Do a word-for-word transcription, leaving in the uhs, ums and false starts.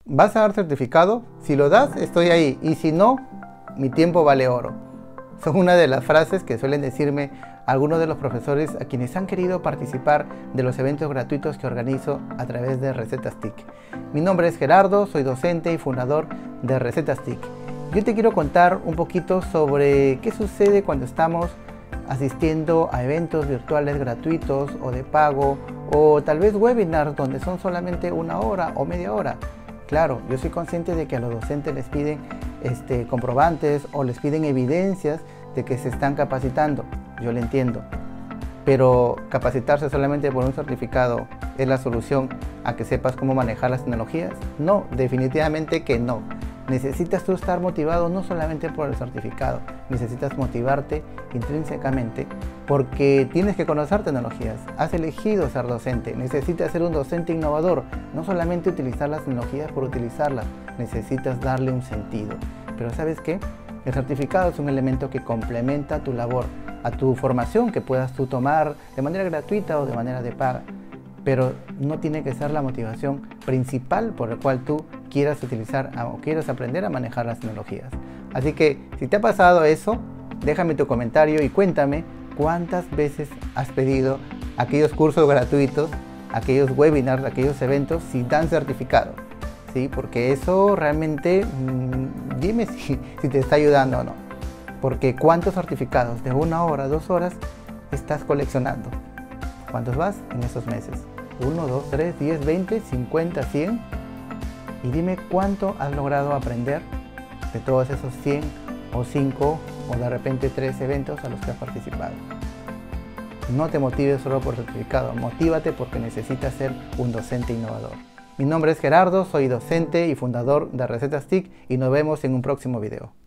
¿Vas a dar certificado? Si lo das, estoy ahí, y si no, mi tiempo vale oro. Son una de las frases que suelen decirme algunos de los profesores a quienes han querido participar de los eventos gratuitos que organizo a través de Recetas TIC. Mi nombre es Gerardo, soy docente y fundador de Recetas TIC. Yo te quiero contar un poquito sobre qué sucede cuando estamos asistiendo a eventos virtuales gratuitos o de pago, o tal vez webinars donde son solamente una hora o media hora. Claro, yo soy consciente de que a los docentes les piden este, comprobantes o les piden evidencias de que se están capacitando. Yo lo entiendo. Pero capacitarse solamente por un certificado es la solución a que sepas cómo manejar las tecnologías. No, definitivamente que no. Necesitas tú estar motivado no solamente por el certificado, necesitas motivarte intrínsecamente porque tienes que conocer tecnologías. Has elegido ser docente, necesitas ser un docente innovador, no solamente utilizar las tecnologías por utilizarlas, necesitas darle un sentido. Pero ¿sabes qué? El certificado es un elemento que complementa tu labor, a tu formación que puedas tú tomar de manera gratuita o de manera de paga. Pero no tiene que ser la motivación principal por la cual tú quieras utilizar o quieras aprender a manejar las tecnologías. Así que si te ha pasado eso, déjame tu comentario y cuéntame cuántas veces has pedido aquellos cursos gratuitos, aquellos webinars, aquellos eventos sin dan certificado. ¿Sí? Porque eso realmente, mmm, dime si, si te está ayudando o no. Porque cuántos certificados de una hora, dos horas estás coleccionando. ¿Cuántos vas en esos meses? uno, dos, tres, diez, veinte, cincuenta, cien. Y dime cuánto has logrado aprender de todos esos cien o cinco o de repente tres eventos a los que has participado. No te motives solo por certificado, motívate porque necesitas ser un docente innovador. Mi nombre es Gerardo, soy docente y fundador de Recetas TIC y nos vemos en un próximo video.